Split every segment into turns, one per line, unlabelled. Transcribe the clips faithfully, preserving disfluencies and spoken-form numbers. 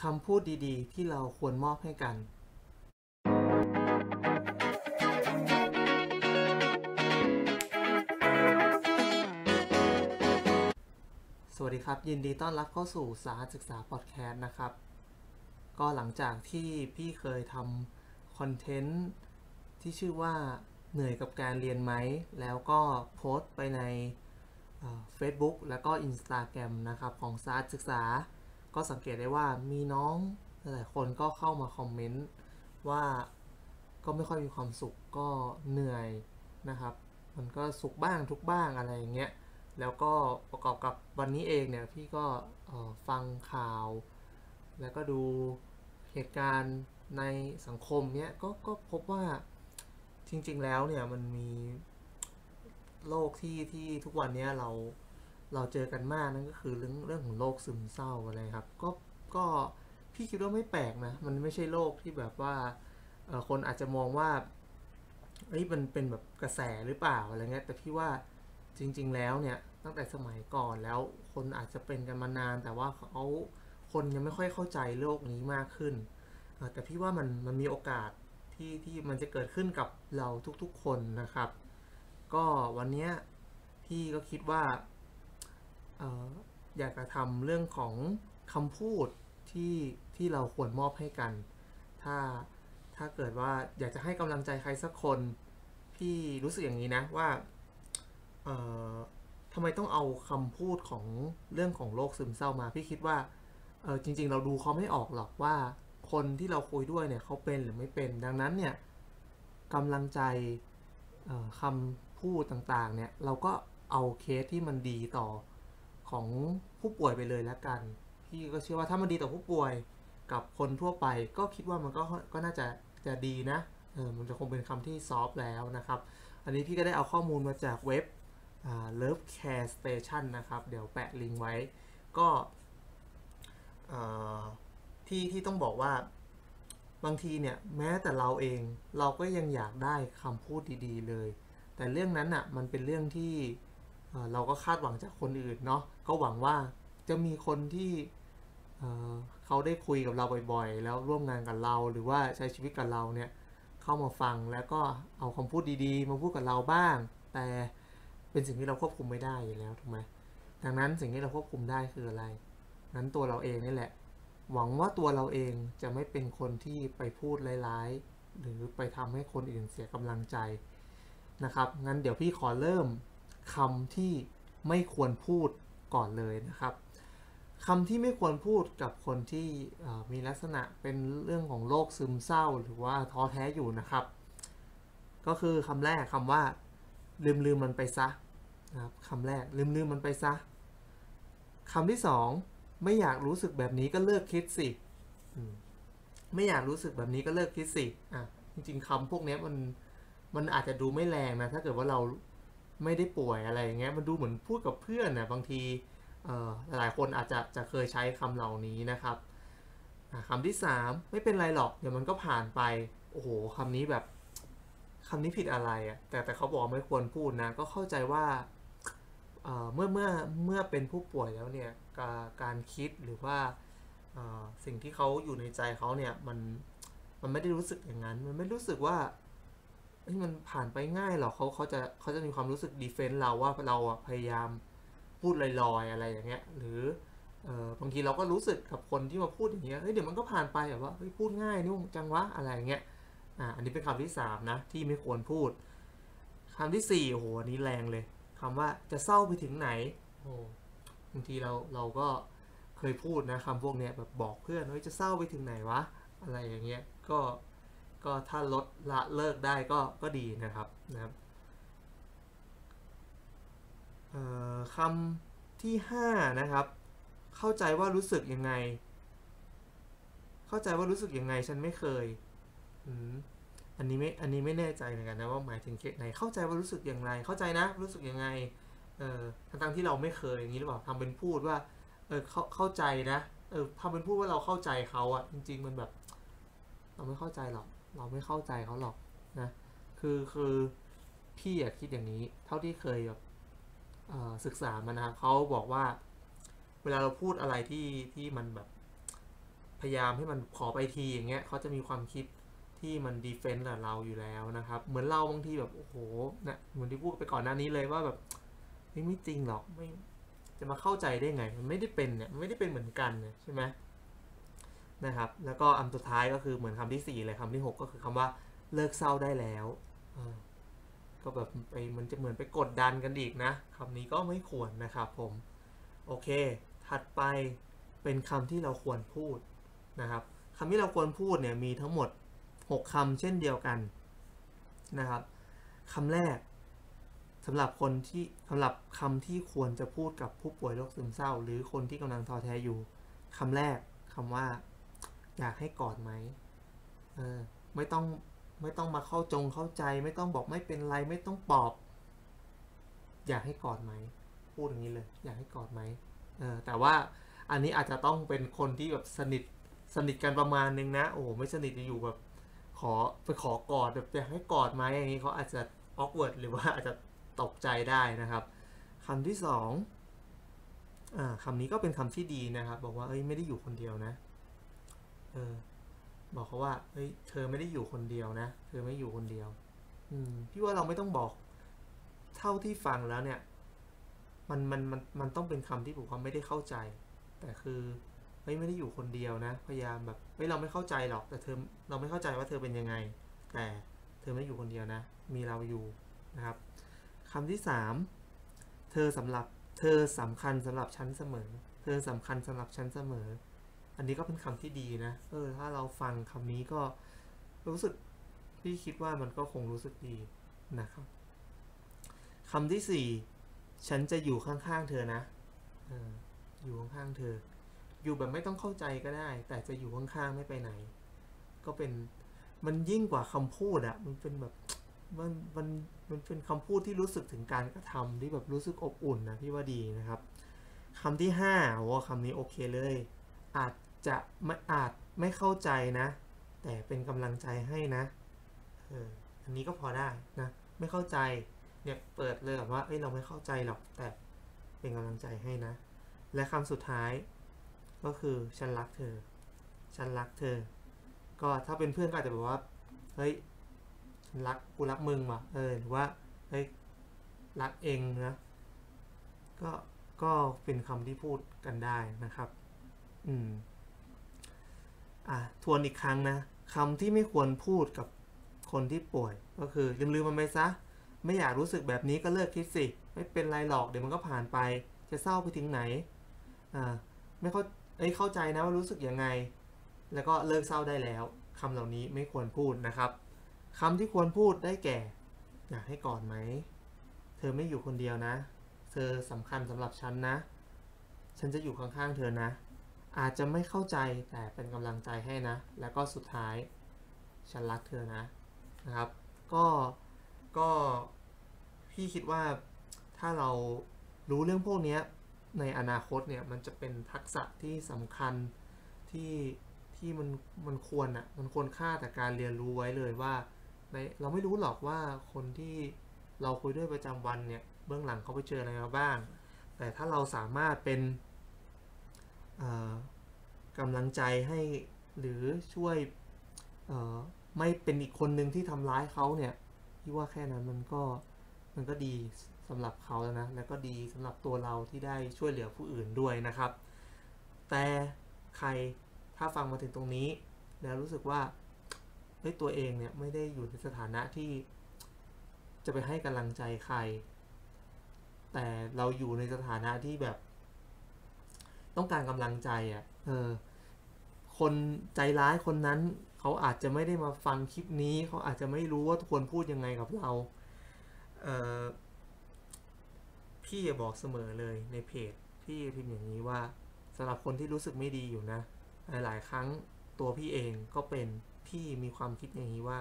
คำพูดดีๆที่เราควรมอบให้กัน สวัสดีครับยินดีต้อนรับเข้าสู่สาศึกษาพอดแคสต์นะครับก็หลังจากที่พี่เคยทำคอนเทนต์ที่ชื่อว่าเหนื่อยกับการเรียนไหมแล้วก็โพสต์ไปในเฟซบุ๊กแล้วก็ Instagram นะครับของสาศึกษาก็สังเกตได้ว่ามีน้องหลายคนก็เข้ามาคอมเมนต์ว่าก็ไม่ค่อยมีความสุขก็เหนื่อยนะครับมันก็สุขบ้างทุกบ้างอะไรอย่างเงี้ยแล้วก็ประกอบกับวันนี้เองเนี่ยพี่ก็ฟังข่าวแล้วก็ดูเหตุการณ์ในสังคมเนี้ยก็ก็พบว่าจริงๆแล้วเนี่ยมันมีโรคที่ที่ทุกวันนี้เราเราเจอกันมากนั่นก็คือเรื่องเรื่องของโรคซึมเศร้าอะไรครับก็ก็พี่คิดว่าไม่แปลกนะมันไม่ใช่โรคที่แบบว่าคนอาจจะมองว่าเอ้ยมันเป็นแบบกระแสหรือเปล่าอะไรเงี้ยแต่พี่ว่าจริงๆแล้วเนี่ยตั้งแต่สมัยก่อนแล้วคนอาจจะเป็นกันมานานแต่ว่าเขาคนยังไม่ค่อยเข้าใจโรคนี้มากขึ้นแต่พี่ว่ามันมันมีโอกาสที่ที่มันจะเกิดขึ้นกับเราทุกๆคนนะครับก็วันนี้พี่ก็คิดว่าอออยากจะทำเรื่องของคำพูดที่ที่เราควรมอบให้กันถ้าถ้าเกิดว่าอยากจะให้กำลังใจใครสักคนพี่รู้สึกอย่างนี้นะว่าเอ่อทำไมต้องเอาคำพูดของเรื่องของโรคซึมเศร้ามาพี่คิดว่าเออจริงๆเราดูเขาไม่ออกหรอกว่าคนที่เราคุยด้วยเนี่ยเขาเป็นหรือไม่เป็นดังนั้นเนี่ยกำลังใจคำพูดต่างๆเนี่ยเราก็เอาเคสที่มันดีต่อของผู้ป่วยไปเลยแล้วกันพี่ก็เชื่อว่าถ้ามันดีต่อผู้ป่วยกับคนทั่วไปก็คิดว่ามันก็ก็น่าจะจะดีนะเออมันจะคงเป็นคำที่ซอฟต์แล้วนะครับอันนี้พี่ก็ได้เอาข้อมูลมาจากเว็บ Love Care Station นะครับเดี๋ยวแปะลิงก์ไว้ก็ที่ที่ต้องบอกว่าบางทีเนี่ยแม้แต่เราเองเราก็ยังอยากได้คำพูดดีๆเลยแต่เรื่องนั้นอ่ะมันเป็นเรื่องที่เราก็คาดหวังจากคนอื่นเนาะก็หวังว่าจะมีคนที่เขาได้คุยกับเราบ่อยๆแล้วร่วมงานกับเราหรือว่าใช้ชีวิตกับเราเนี่ยเข้ามาฟังแล้วก็เอาคำพูดดีๆมาพูดกับเราบ้างแต่เป็นสิ่งที่เราควบคุมไม่ได้อยู่แล้วถูกไหมดังนั้นสิ่งที่เราควบคุมได้คืออะไรนั้นตัวเราเองนี่แหละหวังว่าตัวเราเองจะไม่เป็นคนที่ไปพูดร้ายๆหรือไปทำให้คนอื่นเสียกำลังใจนะครับงั้นเดี๋ยวพี่ขอเริ่มคำที่ไม่ควรพูดก่อนเลยนะครับคำที่ไม่ควรพูดกับคนที่มีลักษณะเป็นเรื่องของโรคซึมเศร้าหรือว่าท้อแท้อยู่นะครับก็คือคำแรกคำว่าลืมลืมมันไปซะนะครับคำแรกลืมลืมมันไปซะคำที่สองไม่อยากรู้สึกแบบนี้ก็เลิกคิดสิไม่อยากรู้สึกแบบนี้ก็เลิกคิดสิอ่ะจริงๆคำพวกนี้มันมันอาจจะดูไม่แรงนะถ้าเกิดว่าเราไม่ได้ป่วยอะไรอย่างเงี้ยมันดูเหมือนพูดกับเพื่อนนะบางทีหลายคนอาจจะจะเคยใช้คำเหล่านี้นะครับคำที่สามไม่เป็นไรหรอกเดี๋ยวมันก็ผ่านไปโอ้โหคำนี้แบบคำนี้ผิดอะไรอ่ะแต่แต่เขาบอกไม่ควรพูดนะก็เข้าใจว่าเมื่อเมื่อเมื่อเป็นผู้ป่วยแล้วเนี่ยการคิดหรือว่าสิ่งที่เขาอยู่ในใจเขาเนี่ยมันมันไม่ได้รู้สึกอย่างนั้นมันไม่รู้สึกว่ามันผ่านไปง่ายหรอกเขาเขาจะเขาจะมีความรู้สึกดีเฟนต์เราว่าเราพยายามพูดลอยๆอะไรอย่างเงี้ยหรือบางทีเราก็รู้สึกกับคนที่มาพูดอย่างเงี้ยเฮ้ยเดี๋ยวมันก็ผ่านไปแบบว่าเฮ้ยพูดง่ายนุ่งจังวะอะไรอย่างเงี้ยอ่าอันนี้เป็นคำที่สามนะที่ไม่ควรพูดคำที่สี่โอ้โหอันนี้แรงเลยคำว่าจะเศร้าไปถึงไหนโอ้บางทีเราเราก็เคยพูดนะคำพวกเนี้ยแบบบอกเพื่อนว่าจะเศร้าไปถึงไหนวะอะไรอย่างเงี้ยก็ก็ถ้าลดละเลิกได้ก็ก็ดีนะครับนะครับคำที่ห้านะครับเข้าใจว่ารู้สึกยังไงเข้าใจว่ารู้สึกยังไงฉันไม่เคยอืมอันนี้ไม่อันนี้ไม่แน่ใจเหมือนกันนะว่าหมายถึงเคสไหนเข้าใจว่ารู้สึกอย่างไรเข้าใจนะรู้สึกยังไงเออทั้งที่เราไม่เคยอย่างนี้หรือเปล่าทำเป็นพูดว่าเออเข้าเข้าใจนะเออทำเป็นพูดว่าเราเข้าใจเขาอะจริงๆมันแบบเราไม่เข้าใจหรอกเราไม่เข้าใจเขาหรอกนะคือคือพี่อยากคิดอย่างนี้เท่าที่เคยแบบศึกษามานะเขาบอกว่าเวลาเราพูดอะไรที่ที่มันแบบพยายามให้มันขอไปทีอย่างเงี้ยเขาจะมีความคิดที่มันดีเฟนต์กับเราอยู่แล้วนะครับเหมือนเราบางทีแบบโอ้โหนะเหมือนที่พูดไปก่อนหน้านี้เลยว่าแบบไม่ไม่จริงหรอกไม่จะมาเข้าใจได้ไงมันไม่ได้เป็นเนี่ยไม่ได้เป็นเหมือนกันเนี่ยใช่ไหมนะครับแล้วก็อันสุดท้ายก็คือเหมือนคำที่สี่เลยคำที่หกก็คือคำว่าเลิกเศร้าได้แล้วก็แบบไปมันจะเหมือนไปกดดันกันอีกนะคำนี้ก็ไม่ควรนะครับผมโอเคถัดไปเป็นคำที่เราควรพูดนะครับคำที่เราควรพูดเนี่ยมีทั้งหมดหกคำเช่นเดียวกันนะครับคำแรกสำหรับคนที่สำหรับคำที่ควรจะพูดกับผู้ป่วยโรคซึมเศร้าหรือคนที่กำลังท้อแท้อยู่คำแรกคำว่าอยากให้กอดไหมเออไม่ต้องไม่ต้องมาเข้าจงเข้าใจไม่ต้องบอกไม่เป็นไรไม่ต้องปลอบอยากให้กอดไหมพูดอย่างนี้เลยอยากให้กอดไหมเออแต่ว่าอันนี้อาจจะต้องเป็นคนที่แบบสนิทสนิทกันประมาณนึงนะโอ้ไม่สนิทจะอยู่แบบขอไปขอกอดแบบอยากให้กอดไหมอย่างนี้เขาอาจจะออกเวิร์ดหรือว่าอาจจะตกใจได้นะครับคำที่สองอ่าคำนี้ก็เป็นคำที่ดีนะครับบอกว่าเอ้ยไม่ได้อยู่คนเดียวนะเออบอกเขาว่าเฮ้ยเธอไม่ได้อยู่คนเดียวนะเธอไม่อยู่คนเดียวอืมพี่ว่าเราไม่ต้องบอกเท่าที่ฟังแล้วเนี่ยมันมันมันมันต้องเป็นคำที่ผมว่าไม่ได้เข้าใจแต่คือเฮ้ยไม่ได้อยู่คนเดียวนะพยายามแบบเฮ้ยเราไม่เข้าใจหรอกแต่เธอเราไม่เข้าใจว่าเธอเป็นยังไงแต่เธอไม่อยู่คนเดียวนะมีเราอยู่นะครับคำที่สามเธอสำหรับเธอสำคัญสำหรับฉันเสมอเธอสำคัญสำหรับฉันเสมออันนี้ก็เป็นคำที่ดีนะเออถ้าเราฟังคำนี้ก็รู้สึกพี่คิดว่ามันก็คงรู้สึกดีนะครับคำที่สี่ฉันจะอยู่ข้างๆเธอนะเอออยู่ข้างๆเธออยู่แบบไม่ต้องเข้าใจก็ได้แต่จะอยู่ข้างๆไม่ไปไหนก็เป็นมันยิ่งกว่าคำพูดอะมันเป็นแบบมันมันมันเป็นคำพูดที่รู้สึกถึงการกระทำที่แบบรู้สึกอบอุ่นนะพี่ว่าดีนะครับคำที่ห้าโอ้คำนี้โอเคเลยอาจจะไม่อาจไม่เข้าใจนะแต่เป็นกำลังใจให้นะเอออันนี้ก็พอได้นะไม่เข้าใจเนี่ยเปิดเลยแบบว่าเอ้ยเราไม่เข้าใจหรอกแต่เป็นกำลังใจให้นะและคำสุดท้ายก็คือฉันรักเธอฉันรักเธอก็ถ้าเป็นเพื่อนก็อาจจะบอกว่าเฮ้ยฉันรักกูรักมึงว่ะเออหรือว่าเฮ้ยรักเองนะก็ก็เป็นคำที่พูดกันได้นะครับอืมอ่ะทวนอีกครั้งนะคำที่ไม่ควรพูดกับคนที่ป่วยก็คือลืมๆมันไปซะไม่อยากรู้สึกแบบนี้ก็เลิกคิดสิไม่เป็นไรหรอกเดี๋ยวมันก็ผ่านไปจะเศร้าไปถึงไหนอ่าไม่เข้าเอ้ยเข้าใจนะว่ารู้สึกยังไงแล้วก็เลิกเศร้าได้แล้วคำเหล่านี้ไม่ควรพูดนะครับคำที่ควรพูดได้แก่อยากให้กอดไหมเธอไม่อยู่คนเดียวนะเธอสำคัญสำหรับฉันนะฉันจะอยู่ข้างๆเธอนะอาจจะไม่เข้าใจแต่เป็นกำลังใจให้นะแล้วก็สุดท้ายฉันรักเธอนะนะครับก็ก็พี่คิดว่าถ้าเรารู้เรื่องพวกนี้ในอนาคตเนี่ยมันจะเป็นทักษะที่สำคัญที่ที่มันมันควรอ่ะมันควรค่าแต่การเรียนรู้ไว้เลยว่าในเราไม่รู้หรอกว่าคนที่เราคุยด้วยประจำวันเนี่ยเบื้องหลังเขาไปเจออะไรมาบ้างแต่ถ้าเราสามารถเป็นกำลังใจให้หรือช่วยไม่เป็นอีกคนหนึ่งที่ทำร้ายเขาเนี่ยพี่ว่าแค่นั้นมันก็มันก็ดีสำหรับเขาแล้วนะแล้วก็ดีสำหรับตัวเราที่ได้ช่วยเหลือผู้อื่นด้วยนะครับแต่ใครถ้าฟังมาถึงตรงนี้แล้วรู้สึกว่าเฮ้ยตัวเองเนี่ยไม่ได้อยู่ในสถานะที่จะไปให้กำลังใจใครแต่เราอยู่ในสถานะที่แบบต้องการกำลังใจอ่ะเออคนใจร้ายคนนั้นเขาอาจจะไม่ได้มาฟังคลิปนี้เขาอาจจะไม่รู้ว่าควรพูดยังไงกับเราเออพี่จะบอกเสมอเลยในเพจพี่พิมพ์อย่างนี้ว่าสำหรับคนที่รู้สึกไม่ดีอยู่นะหลายๆครั้งตัวพี่เองก็เป็นพี่มีความคิดอย่างนี้ว่า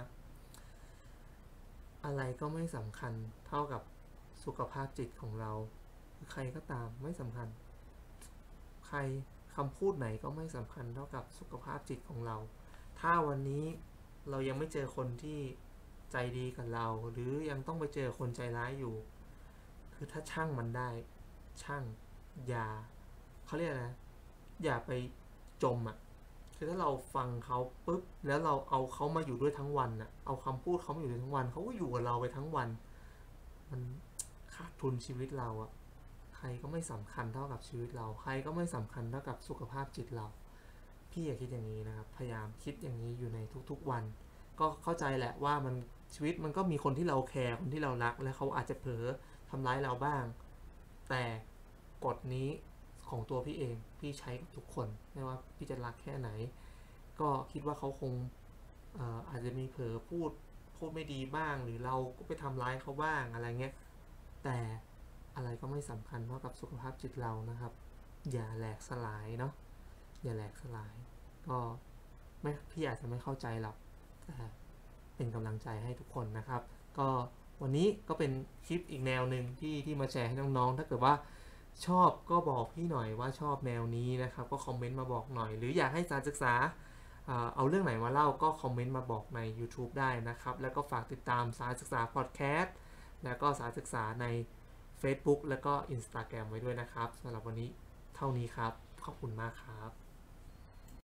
อะไรก็ไม่สำคัญเท่ากับสุขภาพจิตของเราใครก็ตามไม่สำคัญใครคำพูดไหนก็ไม่สำคัญเท่ากับสุขภาพจิตของเราถ้าวันนี้เรายังไม่เจอคนที่ใจดีกับเราหรือยังต้องไปเจอคนใจร้ายอยู่คือถ้าช่างมันได้ช่างอย่าเขาเรียกอะไรอย่าไปจมอ่ะคือถ้าเราฟังเขาปุ๊บแล้วเราเอาเขามาอยู่ด้วยทั้งวันน่ะเอาคำพูดเขามาอยู่ด้วยทั้งวันเขาก็อยู่กับเราไปทั้งวันมันขาดทุนชีวิตเราอะใครก็ไม่สำคัญเท่ากับชีวิตเราใครก็ไม่สำคัญเท่ากับสุขภาพจิตเราพี่อย่าคิดอย่างนี้นะครับพยายามคิดอย่างนี้อยู่ในทุกๆวันก็เข้าใจแหละว่ามันชีวิตมันก็มีคนที่เราแคร์คนที่เรารักและเขาอาจจะเผลอทำร้ายเราบ้างแต่กฎนี้ของตัวพี่เองพี่ใช้กับทุกคนไม่ว่าพี่จะรักแค่ไหนก็คิดว่าเขาคงเอ่ออาจจะมีเผลอพูดพูดไม่ดีบ้างหรือเราก็ไปทำร้ายเขาบ้างอะไรเงี้ยแต่อะไรก็ไม่สำคัญเท่ากับสุขภาพจิตเรานะครับอย่าแหลกสลายเนาะอย่าแหลกสลายก็ไม่พี่อาจจะไม่เข้าใจหรอกแต่เป็นกำลังใจให้ทุกคนนะครับก็วันนี้ก็เป็นคลิปอีกแนวหนึ่งที่ที่มาแชร์ให้น้องๆถ้าเกิดว่าชอบก็บอกพี่หน่อยว่าชอบแนวนี้นะครับก็คอมเมนต์มาบอกหน่อยหรืออยากให้สารศึกษาเอาเรื่องไหนมาเล่าก็คอมเมนต์มาบอกใน YouTube ได้นะครับแล้วก็ฝากติดตามสารศึกษาพอดแคสต์แล้วก็สารศึกษาใน Facebook แล้วก็ Instagram ไว้ด้วยนะครับสำหรับวันนี้เท่านี้ครับขอบคุณมากครับ